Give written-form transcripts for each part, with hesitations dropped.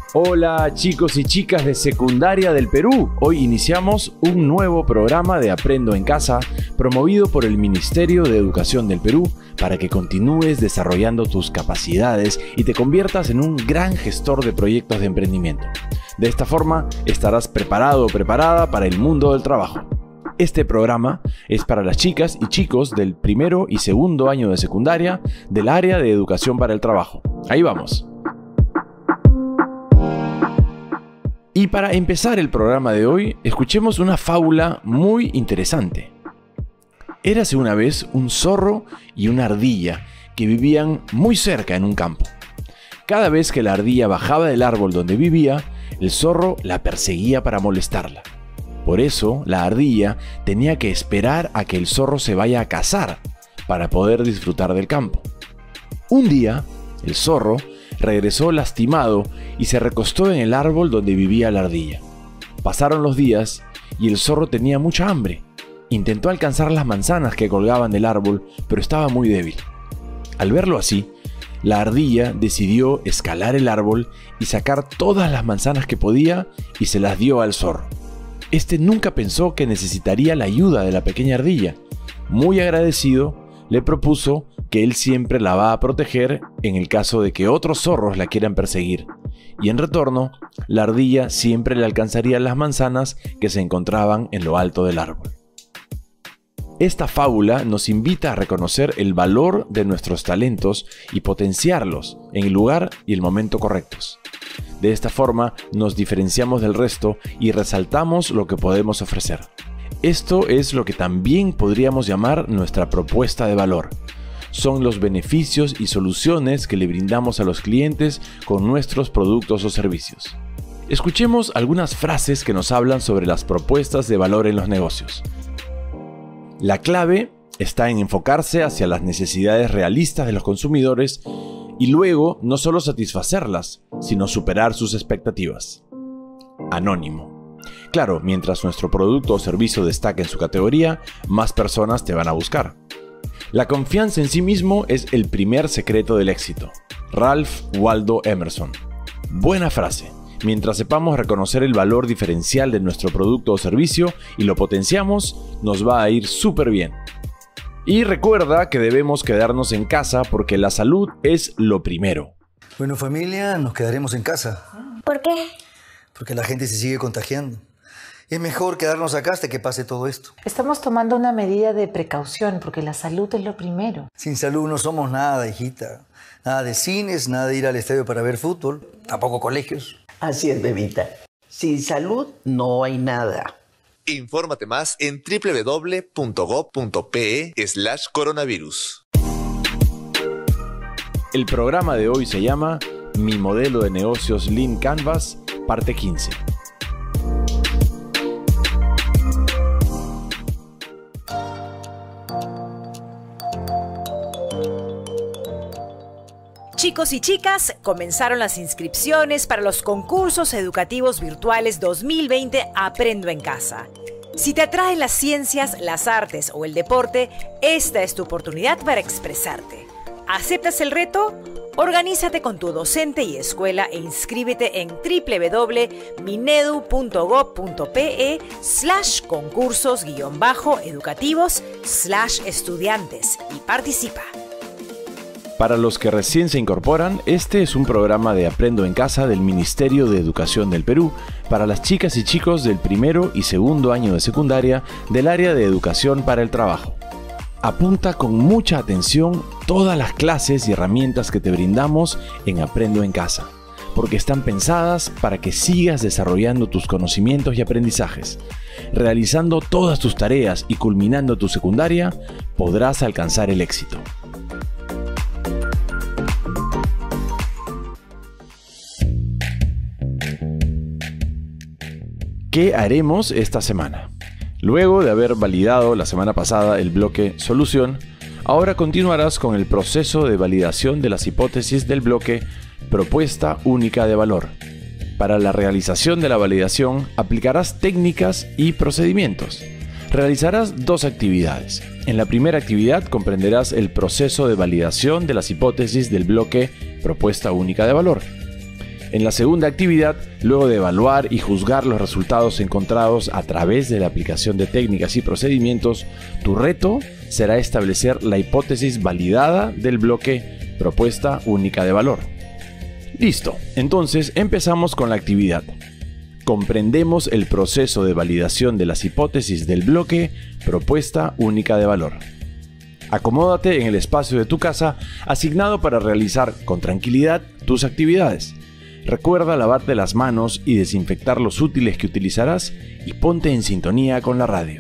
Hola chicos y chicas de secundaria del Perú. Hoy iniciamos un nuevo programa de Aprendo en Casa, promovido por el Ministerio de Educación del Perú, para que continúes desarrollando tus capacidades y te conviertas en un gran gestor de proyectos de emprendimiento. De esta forma, estarás preparado o preparada para el mundo del trabajo. Este programa es para las chicas y chicos del primero y segundo año de secundaria del área de Educación para el Trabajo. Ahí vamos. Y para empezar el programa de hoy, escuchemos una fábula muy interesante. Érase una vez un zorro y una ardilla que vivían muy cerca en un campo. Cada vez que la ardilla bajaba del árbol donde vivía, el zorro la perseguía para molestarla. Por eso, la ardilla tenía que esperar a que el zorro se vaya a cazar para poder disfrutar del campo. Un día, el zorro regresó lastimado y se recostó en el árbol donde vivía la ardilla. Pasaron los días y el zorro tenía mucha hambre. Intentó alcanzar las manzanas que colgaban del árbol, pero estaba muy débil. Al verlo así, la ardilla decidió escalar el árbol y sacar todas las manzanas que podía y se las dio al zorro. Este nunca pensó que necesitaría la ayuda de la pequeña ardilla. Muy agradecido, le propuso que él siempre la va a proteger en el caso de que otros zorros la quieran perseguir. Y en retorno, la ardilla siempre le alcanzaría las manzanas que se encontraban en lo alto del árbol. Esta fábula nos invita a reconocer el valor de nuestros talentos y potenciarlos en el lugar y el momento correctos. De esta forma nos diferenciamos del resto y resaltamos lo que podemos ofrecer. Esto es lo que también podríamos llamar nuestra propuesta de valor. Son los beneficios y soluciones que le brindamos a los clientes con nuestros productos o servicios. Escuchemos algunas frases que nos hablan sobre las propuestas de valor en los negocios. La clave está en enfocarse hacia las necesidades realistas de los consumidores y luego no solo satisfacerlas, sino superar sus expectativas. Anónimo. Claro, mientras nuestro producto o servicio destaque en su categoría, más personas te van a buscar. La confianza en sí mismo es el primer secreto del éxito. Ralph Waldo Emerson. Buena frase. Mientras sepamos reconocer el valor diferencial de nuestro producto o servicio y lo potenciamos, nos va a ir súper bien. Y recuerda que debemos quedarnos en casa porque la salud es lo primero. Bueno, familia, nos quedaremos en casa. ¿Por qué? Porque la gente se sigue contagiando. Es mejor quedarnos acá hasta que pase todo esto. Estamos tomando una medida de precaución porque la salud es lo primero. Sin salud no somos nada, hijita. Nada de cines, nada de ir al estadio para ver fútbol, tampoco colegios. Así es, bebita. Sin salud no hay nada. Infórmate más en www.gov.pe/coronavirus. El programa de hoy se llama Mi modelo de negocios Lean Canvas, parte 15. Chicos y chicas, comenzaron las inscripciones para los concursos educativos virtuales 2020 Aprendo en Casa. Si te atraen las ciencias, las artes o el deporte, esta es tu oportunidad para expresarte. ¿Aceptas el reto? Organízate con tu docente y escuela e inscríbete en www.minedu.gov.pe/concursos-educativos/estudiantes y participa. Para los que recién se incorporan, este es un programa de Aprendo en Casa del Ministerio de Educación del Perú para las chicas y chicos del primero y segundo año de secundaria del área de Educación para el Trabajo. Apunta con mucha atención todas las clases y herramientas que te brindamos en Aprendo en Casa, porque están pensadas para que sigas desarrollando tus conocimientos y aprendizajes. Realizando todas tus tareas y culminando tu secundaria, podrás alcanzar el éxito. ¿Qué haremos esta semana? Luego de haber validado la semana pasada el bloque Solución, ahora continuarás con el proceso de validación de las hipótesis del bloque Propuesta Única de Valor. Para la realización de la validación, aplicarás técnicas y procedimientos. Realizarás dos actividades. En la primera actividad comprenderás el proceso de validación de las hipótesis del bloque Propuesta Única de Valor. En la segunda actividad, luego de evaluar y juzgar los resultados encontrados a través de la aplicación de técnicas y procedimientos, tu reto será establecer la hipótesis validada del bloque propuesta única de valor. Listo, entonces empezamos con la actividad. Comprendemos el proceso de validación de las hipótesis del bloque propuesta única de valor. Acomódate en el espacio de tu casa asignado para realizar con tranquilidad tus actividades. Recuerda lavarte las manos y desinfectar los útiles que utilizarás y ponte en sintonía con la radio.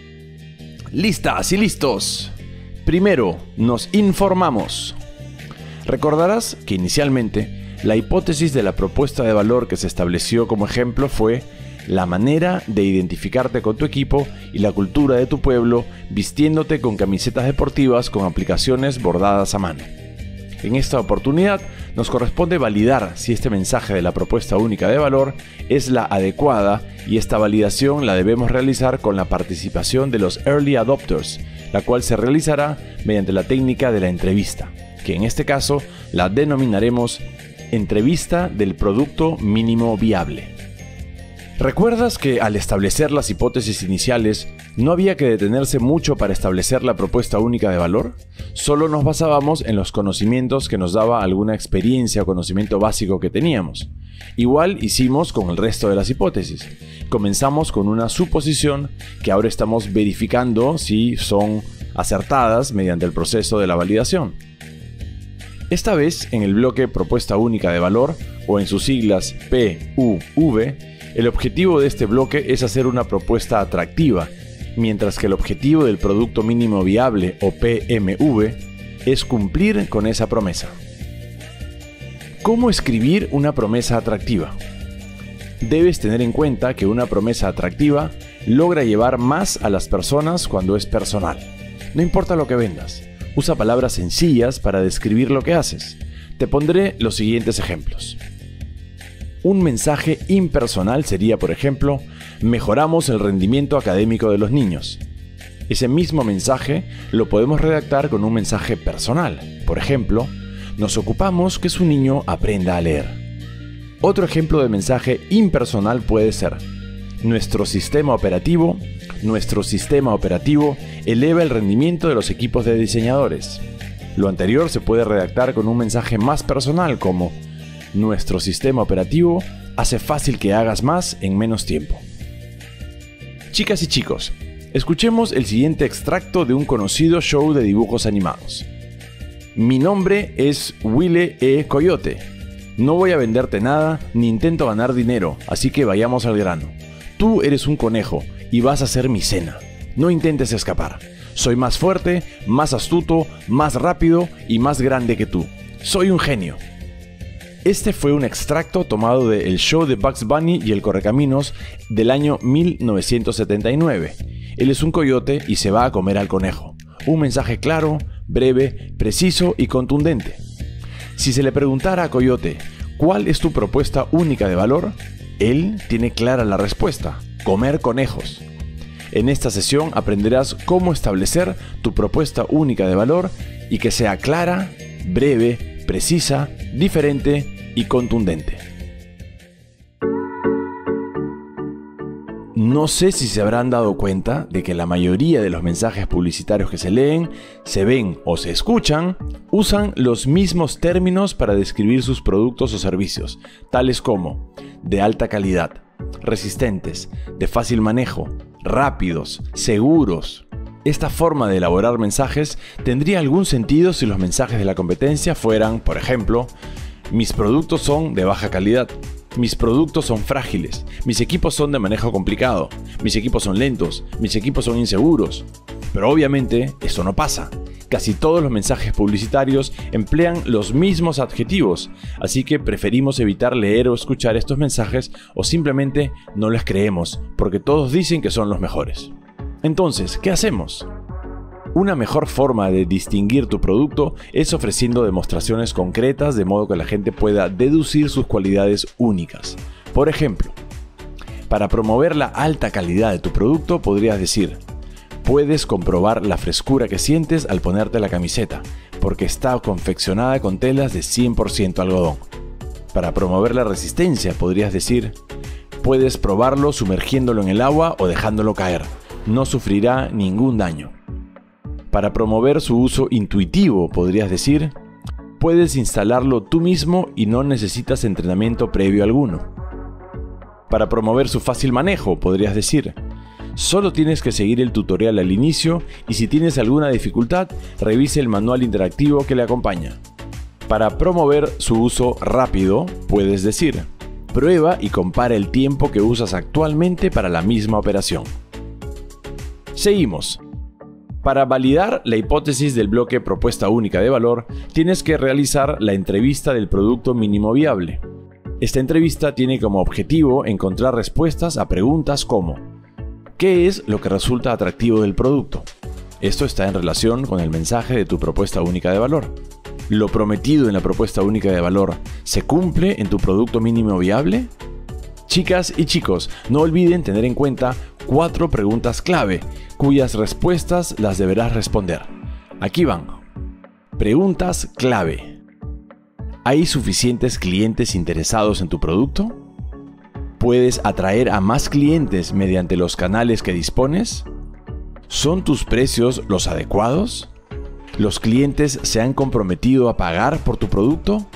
¡Listas y listos! Primero, nos informamos. Recordarás que inicialmente la hipótesis de la propuesta de valor que se estableció como ejemplo fue la manera de identificarte con tu equipo y la cultura de tu pueblo vistiéndote con camisetas deportivas con aplicaciones bordadas a mano. En esta oportunidad nos corresponde validar si este mensaje de la propuesta única de valor es la adecuada y esta validación la debemos realizar con la participación de los Early Adopters, la cual se realizará mediante la técnica de la entrevista, que en este caso la denominaremos entrevista del producto mínimo viable. ¿Recuerdas que al establecer las hipótesis iniciales no había que detenerse mucho para establecer la propuesta única de valor? Solo nos basábamos en los conocimientos que nos daba alguna experiencia o conocimiento básico que teníamos. Igual hicimos con el resto de las hipótesis. Comenzamos con una suposición que ahora estamos verificando si son acertadas mediante el proceso de la validación. Esta vez en el bloque propuesta única de valor, o en sus siglas PUV, el objetivo de este bloque es hacer una propuesta atractiva, mientras que el objetivo del producto mínimo viable, o PMV, es cumplir con esa promesa. ¿Cómo escribir una promesa atractiva? Debes tener en cuenta que una promesa atractiva logra llevar más a las personas cuando es personal. No importa lo que vendas, usa palabras sencillas para describir lo que haces. Te pondré los siguientes ejemplos. Un mensaje impersonal sería, por ejemplo, mejoramos el rendimiento académico de los niños. Ese mismo mensaje lo podemos redactar con un mensaje personal. Por ejemplo, nos ocupamos que su niño aprenda a leer. Otro ejemplo de mensaje impersonal puede ser, nuestro sistema operativo eleva el rendimiento de los equipos de diseñadores. Lo anterior se puede redactar con un mensaje más personal como, nuestro sistema operativo hace fácil que hagas más en menos tiempo. Chicas y chicos, escuchemos el siguiente extracto de un conocido show de dibujos animados. Mi nombre es Wile E. Coyote. No voy a venderte nada ni intento ganar dinero, así que vayamos al grano. Tú eres un conejo y vas a ser mi cena. No intentes escapar. Soy más fuerte, más astuto, más rápido y más grande que tú. Soy un genio. Este fue un extracto tomado de El show de Bugs Bunny y el Correcaminos del año 1979. Él es un coyote y se va a comer al conejo. Un mensaje claro, breve, preciso y contundente. Si se le preguntara a Coyote, ¿cuál es tu propuesta única de valor? Él tiene clara la respuesta, comer conejos. En esta sesión aprenderás cómo establecer tu propuesta única de valor y que sea clara, breve, precisa, diferente y contundente. No sé si se habrán dado cuenta de que la mayoría de los mensajes publicitarios que se leen, se ven o se escuchan, usan los mismos términos para describir sus productos o servicios, tales como de alta calidad, resistentes, de fácil manejo, rápidos, seguros. Esta forma de elaborar mensajes tendría algún sentido si los mensajes de la competencia fueran, por ejemplo, mis productos son de baja calidad, mis productos son frágiles, mis equipos son de manejo complicado, mis equipos son lentos, mis equipos son inseguros. Pero obviamente esto no pasa. Casi todos los mensajes publicitarios emplean los mismos adjetivos, así que preferimos evitar leer o escuchar estos mensajes o simplemente no les creemos, porque todos dicen que son los mejores. Entonces, ¿qué hacemos? Una mejor forma de distinguir tu producto es ofreciendo demostraciones concretas de modo que la gente pueda deducir sus cualidades únicas. Por ejemplo, para promover la alta calidad de tu producto podrías decir: puedes comprobar la frescura que sientes al ponerte la camiseta, porque está confeccionada con telas de 100% algodón. Para promover la resistencia, podrías decir: puedes probarlo sumergiéndolo en el agua o dejándolo caer. No sufrirá ningún daño. Para promover su uso intuitivo, podrías decir: puedes instalarlo tú mismo y no necesitas entrenamiento previo alguno. Para promover su fácil manejo, podrías decir: solo tienes que seguir el tutorial al inicio y si tienes alguna dificultad, revise el manual interactivo que le acompaña. Para promover su uso rápido, puedes decir: prueba y compara el tiempo que usas actualmente para la misma operación. Seguimos. Para validar la hipótesis del bloque propuesta única de valor, tienes que realizar la entrevista del producto mínimo viable. Esta entrevista tiene como objetivo encontrar respuestas a preguntas como: ¿qué es lo que resulta atractivo del producto? Esto está en relación con el mensaje de tu propuesta única de valor. ¿Lo prometido en la propuesta única de valor se cumple en tu producto mínimo viable? Chicas y chicos, no olviden tener en cuenta 4 preguntas clave, cuyas respuestas las deberás responder. Aquí van. Preguntas clave. ¿Hay suficientes clientes interesados en tu producto? ¿Puedes atraer a más clientes mediante los canales que dispones? ¿Son tus precios los adecuados? ¿Los clientes se han comprometido a pagar por tu producto?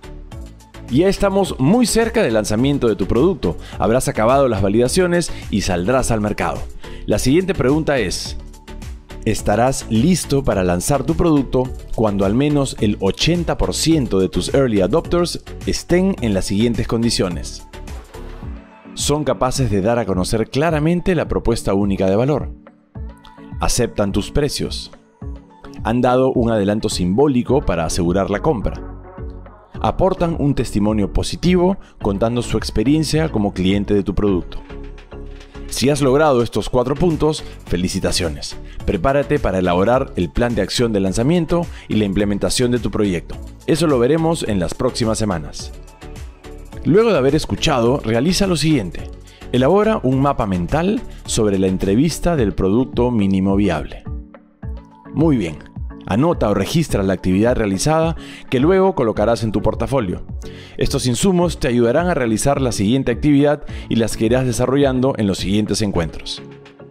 Ya estamos muy cerca del lanzamiento de tu producto. Habrás acabado las validaciones y saldrás al mercado. La siguiente pregunta es: ¿estarás listo para lanzar tu producto cuando al menos el 80% de tus early adopters estén en las siguientes condiciones? ¿Son capaces de dar a conocer claramente la propuesta única de valor? ¿Aceptan tus precios? ¿Han dado un adelanto simbólico para asegurar la compra? ¿Aportan un testimonio positivo contando su experiencia como cliente de tu producto? Si has logrado estos 4 puntos, felicitaciones. Prepárate para elaborar el plan de acción de lanzamiento y la implementación de tu proyecto. Eso lo veremos en las próximas semanas. Luego de haber escuchado, realiza lo siguiente. Elabora un mapa mental sobre la entrevista del producto mínimo viable. Muy bien. Anota o registra la actividad realizada que luego colocarás en tu portafolio. Estos insumos te ayudarán a realizar la siguiente actividad y las que irás desarrollando en los siguientes encuentros.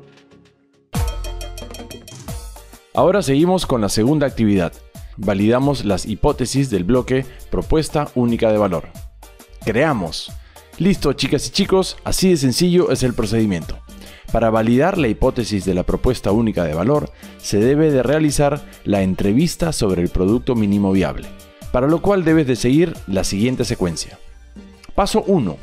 Ahora seguimos con la segunda actividad. Validamos las hipótesis del bloque propuesta única de valor. Creamos. Listo, chicas y chicos, así de sencillo es el procedimiento. Para validar la hipótesis de la propuesta única de valor, se debe de realizar la entrevista sobre el producto mínimo viable, para lo cual debes de seguir la siguiente secuencia. Paso 1.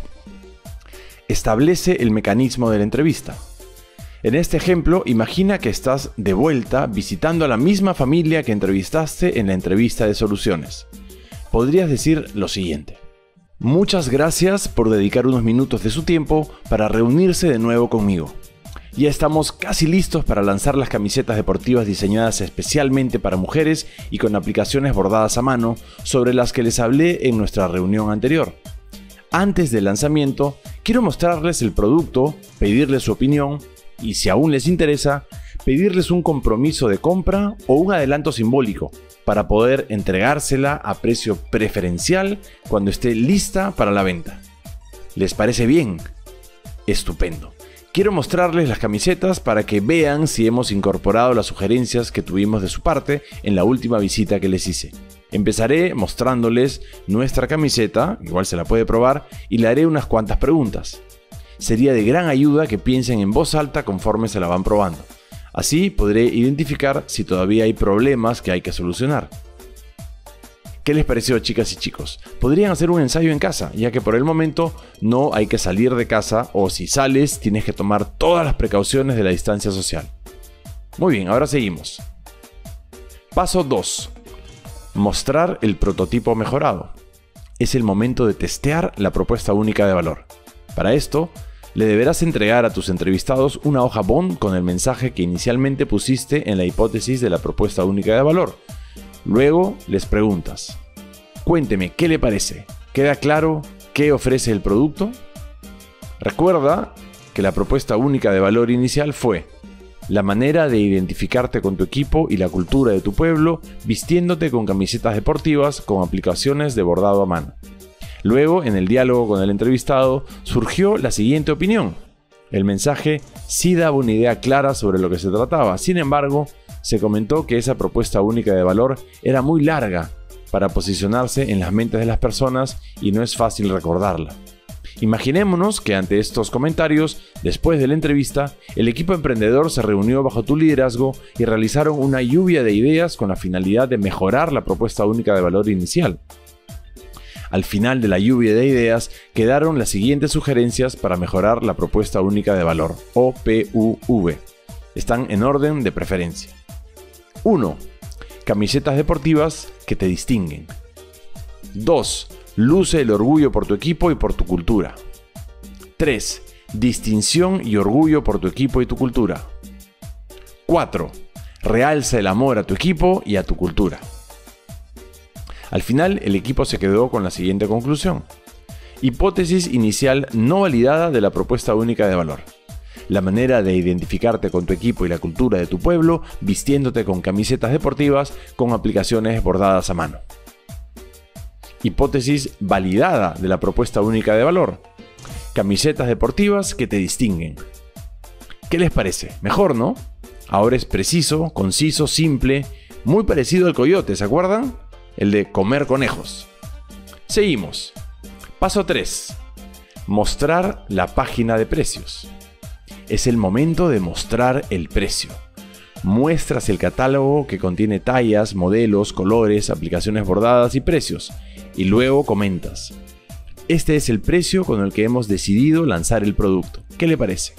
Establece el mecanismo de la entrevista. En este ejemplo, imagina que estás de vuelta visitando a la misma familia que entrevistaste en la entrevista de soluciones. Podrías decir lo siguiente: muchas gracias por dedicar unos minutos de su tiempo para reunirse de nuevo conmigo. Ya estamos casi listos para lanzar las camisetas deportivas diseñadas especialmente para mujeres y con aplicaciones bordadas a mano sobre las que les hablé en nuestra reunión anterior. Antes del lanzamiento, quiero mostrarles el producto, pedirles su opinión y, si aún les interesa, pedirles un compromiso de compra o un adelanto simbólico para poder entregársela a precio preferencial cuando esté lista para la venta. ¿Les parece bien? Estupendo. Quiero mostrarles las camisetas para que vean si hemos incorporado las sugerencias que tuvimos de su parte en la última visita que les hice. Empezaré mostrándoles nuestra camiseta, igual se la puede probar, y le haré unas cuantas preguntas. Sería de gran ayuda que piensen en voz alta conforme se la van probando. Así podré identificar si todavía hay problemas que hay que solucionar. ¿Qué les pareció, chicas y chicos? Podrían hacer un ensayo en casa, ya que por el momento no hay que salir de casa, o si sales tienes que tomar todas las precauciones de la distancia social. Muy bien, ahora seguimos. Paso 2. Mostrar el prototipo mejorado. Es el momento de testear la propuesta única de valor. Para esto, le deberás entregar a tus entrevistados una hoja Bond con el mensaje que inicialmente pusiste en la hipótesis de la propuesta única de valor. Luego les preguntas: cuénteme, ¿qué le parece? ¿Queda claro qué ofrece el producto? Recuerda que la propuesta única de valor inicial fue la manera de identificarte con tu equipo y la cultura de tu pueblo vistiéndote con camisetas deportivas con aplicaciones de bordado a mano. Luego, en el diálogo con el entrevistado, surgió la siguiente opinión. El mensaje sí daba una idea clara sobre lo que se trataba. Sin embargo, se comentó que esa propuesta única de valor era muy larga para posicionarse en las mentes de las personas y no es fácil recordarla. Imaginémonos que ante estos comentarios, después de la entrevista, el equipo emprendedor se reunió bajo tu liderazgo y realizaron una lluvia de ideas con la finalidad de mejorar la propuesta única de valor inicial. Al final de la lluvia de ideas quedaron las siguientes sugerencias para mejorar la propuesta única de valor, OPUV. Están en orden de preferencia. 1. Camisetas deportivas que te distinguen. 2. Luce el orgullo por tu equipo y por tu cultura. 3. Distinción y orgullo por tu equipo y tu cultura. 4. Realza el amor a tu equipo y a tu cultura. Al final, el equipo se quedó con la siguiente conclusión. Hipótesis inicial no validada de la propuesta única de valor. La manera de identificarte con tu equipo y la cultura de tu pueblo vistiéndote con camisetas deportivas con aplicaciones bordadas a mano. Hipótesis validada de la propuesta única de valor. Camisetas deportivas que te distinguen. ¿Qué les parece? Mejor, ¿no? Ahora es preciso, conciso, simple, muy parecido al coyote, ¿se acuerdan? El de comer conejos. Seguimos. Paso 3. Mostrar la página de precios. Es el momento de mostrar el precio. Muestras el catálogo que contiene tallas, modelos, colores, aplicaciones bordadas y precios. Y luego comentas. Este es el precio con el que hemos decidido lanzar el producto. ¿Qué le parece?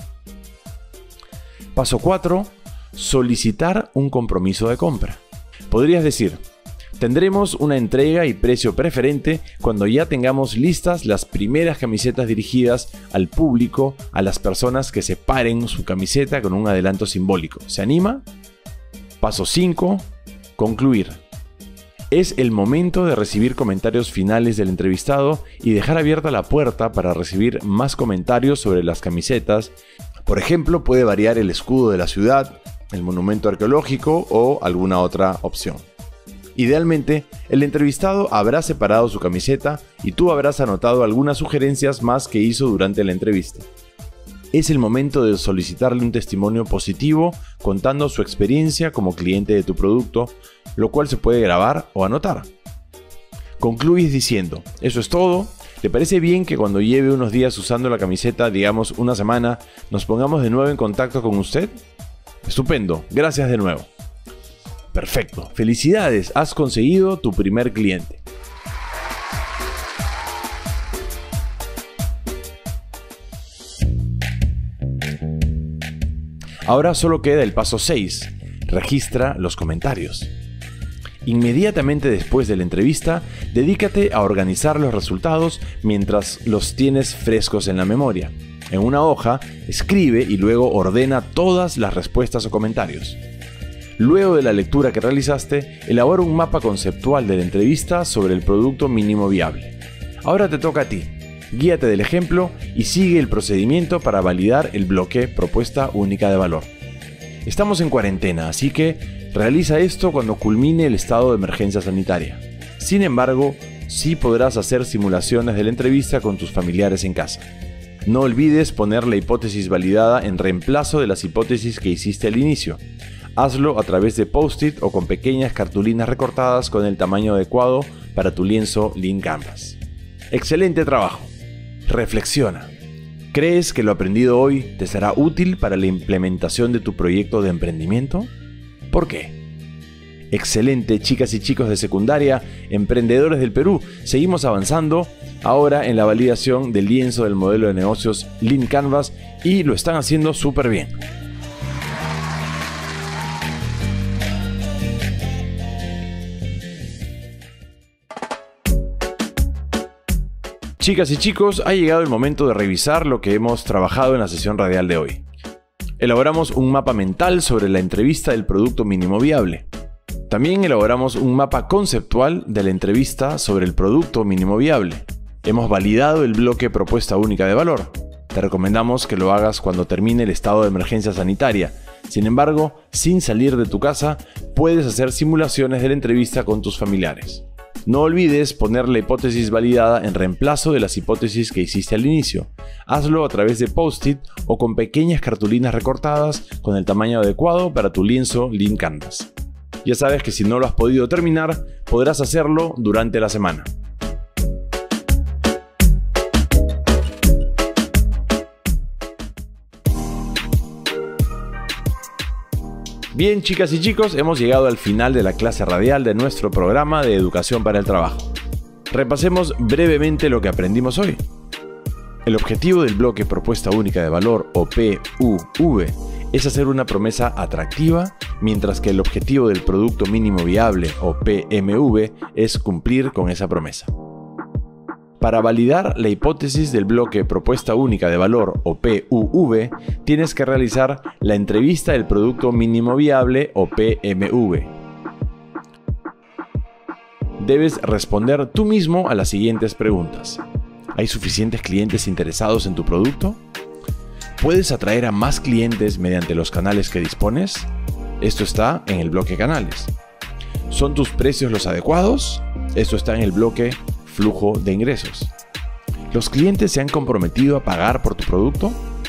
Paso 4. Solicitar un compromiso de compra. Podrías decir, tendremos una entrega y precio preferente cuando ya tengamos listas las primeras camisetas dirigidas al público, a las personas que separen su camiseta con un adelanto simbólico. ¿Se anima? Paso 5. Concluir. Es el momento de recibir comentarios finales del entrevistado y dejar abierta la puerta para recibir más comentarios sobre las camisetas. Por ejemplo, puede variar el escudo de la ciudad, el monumento arqueológico o alguna otra opción. Idealmente, el entrevistado habrá separado su camiseta y tú habrás anotado algunas sugerencias más que hizo durante la entrevista. Es el momento de solicitarle un testimonio positivo contando su experiencia como cliente de tu producto, lo cual se puede grabar o anotar. Concluyes diciendo, eso es todo. ¿Le parece bien que cuando lleve unos días usando la camiseta, digamos una semana, nos pongamos de nuevo en contacto con usted? Estupendo, gracias de nuevo. Perfecto, felicidades, has conseguido tu primer cliente. Ahora solo queda el paso 6, registra los comentarios. Inmediatamente después de la entrevista, dedícate a organizar los resultados mientras los tienes frescos en la memoria. En una hoja, escribe y luego ordena todas las respuestas o comentarios. Luego de la lectura que realizaste, elabora un mapa conceptual de la entrevista sobre el producto mínimo viable. Ahora te toca a ti. Guíate del ejemplo y sigue el procedimiento para validar el bloque propuesta única de valor. Estamos en cuarentena, así que realiza esto cuando culmine el estado de emergencia sanitaria. Sin embargo, sí podrás hacer simulaciones de la entrevista con tus familiares en casa. No olvides poner la hipótesis validada en reemplazo de las hipótesis que hiciste al inicio. Hazlo a través de post-it o con pequeñas cartulinas recortadas con el tamaño adecuado para tu lienzo Lean Canvas. ¡Excelente trabajo! Reflexiona. ¿Crees que lo aprendido hoy te será útil para la implementación de tu proyecto de emprendimiento? ¿Por qué? Excelente, chicas y chicos de secundaria, emprendedores del Perú. Seguimos avanzando ahora en la validación del lienzo del modelo de negocios Lean Canvas y lo están haciendo súper bien. Chicas y chicos, ha llegado el momento de revisar lo que hemos trabajado en la sesión radial de hoy. Elaboramos un mapa mental sobre la entrevista del producto mínimo viable. También elaboramos un mapa conceptual de la entrevista sobre el producto mínimo viable. Hemos validado el bloque propuesta única de valor. Te recomendamos que lo hagas cuando termine el estado de emergencia sanitaria. Sin embargo, sin salir de tu casa, puedes hacer simulaciones de la entrevista con tus familiares. No olvides poner la hipótesis validada en reemplazo de las hipótesis que hiciste al inicio. Hazlo a través de post-it o con pequeñas cartulinas recortadas con el tamaño adecuado para tu lienzo Lean Canvas. Ya sabes que si no lo has podido terminar, podrás hacerlo durante la semana. Bien, chicas y chicos, hemos llegado al final de la clase radial de nuestro programa de Educación para el Trabajo. Repasemos brevemente lo que aprendimos hoy. El objetivo del bloque Propuesta Única de Valor, o PUV, es hacer una promesa atractiva, mientras que el objetivo del Producto Mínimo Viable, o PMV, es cumplir con esa promesa. Para validar la hipótesis del bloque Propuesta Única de Valor, o PUV, tienes que realizar la entrevista del Producto Mínimo Viable, o PMV. Debes responder tú mismo a las siguientes preguntas. ¿Hay suficientes clientes interesados en tu producto? ¿Puedes atraer a más clientes mediante los canales que dispones? Esto está en el bloque Canales. ¿Son tus precios los adecuados? Esto está en el bloque Flujo de ingresos. ¿Los clientes se han comprometido a pagar por tu producto?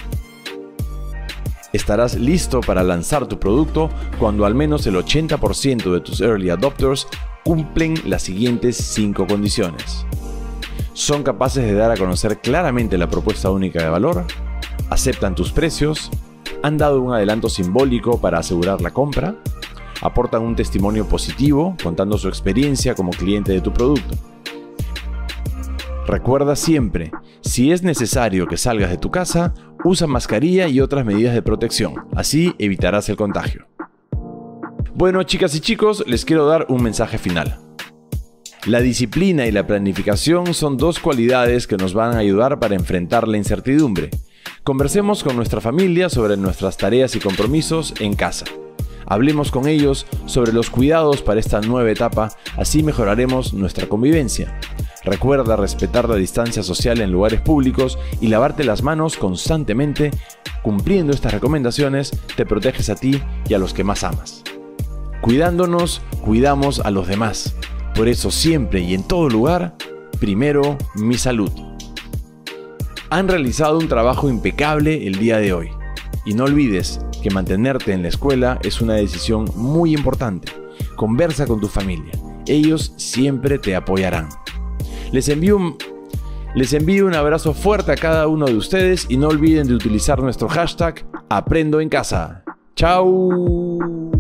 Estarás listo para lanzar tu producto cuando al menos el 80% de tus early adopters cumplen las siguientes 5 condiciones. ¿Son capaces de dar a conocer claramente la propuesta única de valor? ¿Aceptan tus precios? ¿Han dado un adelanto simbólico para asegurar la compra? ¿Aportan un testimonio positivo contando su experiencia como cliente de tu producto? Recuerda siempre, si es necesario que salgas de tu casa, usa mascarilla y otras medidas de protección, así evitarás el contagio. Bueno, chicas y chicos, les quiero dar un mensaje final. La disciplina y la planificación son 2 cualidades que nos van a ayudar para enfrentar la incertidumbre. Conversemos con nuestra familia sobre nuestras tareas y compromisos en casa. Hablemos con ellos sobre los cuidados para esta nueva etapa, así mejoraremos nuestra convivencia. Recuerda respetar la distancia social en lugares públicos y lavarte las manos constantemente. Cumpliendo estas recomendaciones, te proteges a ti y a los que más amas. Cuidándonos, cuidamos a los demás. Por eso siempre y en todo lugar, primero mi salud. Han realizado un trabajo impecable el día de hoy. Y no olvides que mantenerte en la escuela es una decisión muy importante. Conversa con tu familia. Ellos siempre te apoyarán. Les envío un abrazo fuerte a cada uno de ustedes y no olviden de utilizar nuestro hashtag Aprendo en Casa. ¡Chao!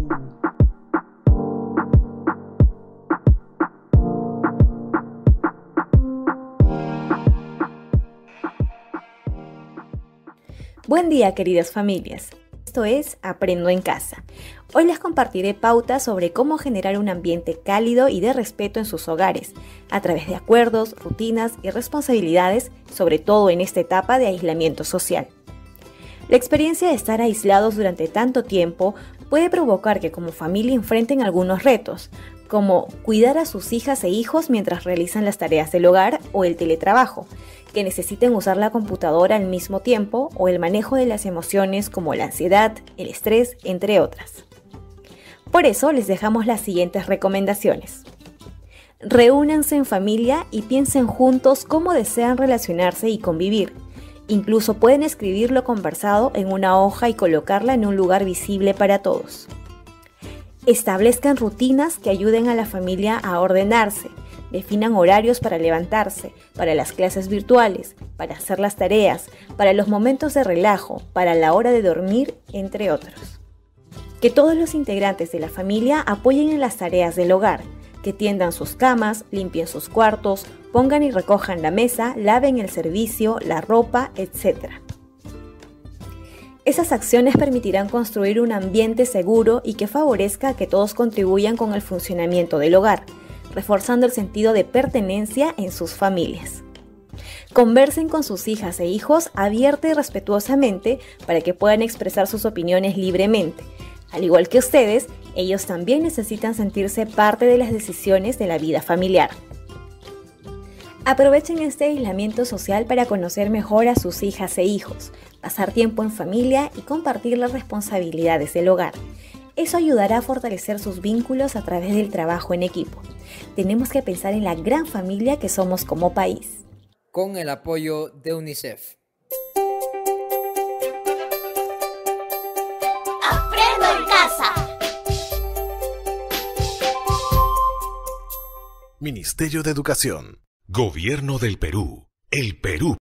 Buen día, queridas familias. Esto es Aprendo en Casa. Hoy les compartiré pautas sobre cómo generar un ambiente cálido y de respeto en sus hogares, a través de acuerdos, rutinas y responsabilidades, sobre todo en esta etapa de aislamiento social. La experiencia de estar aislados durante tanto tiempo puede provocar que como familia enfrenten algunos retos, como cuidar a sus hijas e hijos mientras realizan las tareas del hogar o el teletrabajo, que necesiten usar la computadora al mismo tiempo, o el manejo de las emociones como la ansiedad, el estrés, entre otras. Por eso les dejamos las siguientes recomendaciones. Reúnanse en familia y piensen juntos cómo desean relacionarse y convivir. Incluso pueden escribir lo conversado en una hoja y colocarla en un lugar visible para todos. Establezcan rutinas que ayuden a la familia a ordenarse. Definan horarios para levantarse, para las clases virtuales, para hacer las tareas, para los momentos de relajo, para la hora de dormir, entre otros. Que todos los integrantes de la familia apoyen en las tareas del hogar, que tiendan sus camas, limpien sus cuartos, pongan y recojan la mesa, laven el servicio, la ropa, etc. Esas acciones permitirán construir un ambiente seguro y que favorezca a que todos contribuyan con el funcionamiento del hogar, reforzando el sentido de pertenencia en sus familias. Conversen con sus hijas e hijos abierta y respetuosamente para que puedan expresar sus opiniones libremente. Al igual que ustedes, ellos también necesitan sentirse parte de las decisiones de la vida familiar. Aprovechen este aislamiento social para conocer mejor a sus hijas e hijos, pasar tiempo en familia y compartir las responsabilidades del hogar. Eso ayudará a fortalecer sus vínculos a través del trabajo en equipo. Tenemos que pensar en la gran familia que somos como país. Con el apoyo de UNICEF. Aprendo en casa. Ministerio de Educación. Gobierno del Perú. El Perú.